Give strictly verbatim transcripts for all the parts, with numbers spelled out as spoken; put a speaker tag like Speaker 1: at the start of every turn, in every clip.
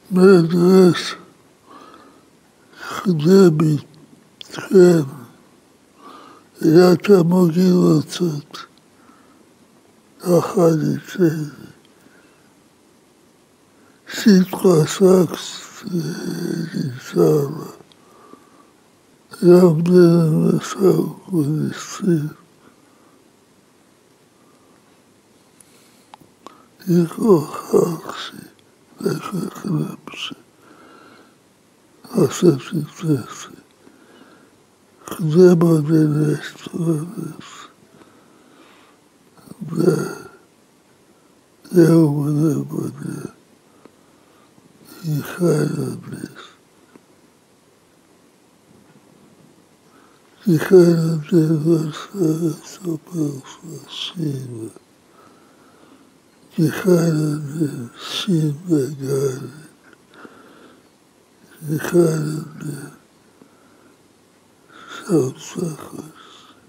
Speaker 1: מדרש חדבי תחם, היה תמוגי רוצות, אחת איתי, סיטקו סקס ניסרה, גם לנסו וניסים, יקו חרקסי, וקרקרפסי, עשתי תסי, חדמו דנסטרנס, וזהו מנבודה, יחלנס, יחלנס סופר פסיבה, יחלנס סיבה גאלית, יחלנס סופחס,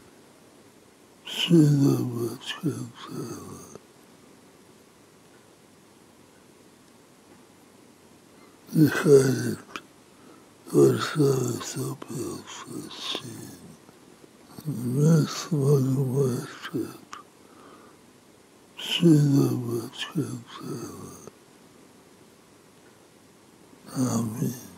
Speaker 1: סיבה בתקנטרה. Михайлик, Варшава, сопился, весь свою мать, сына батькам. Аминь.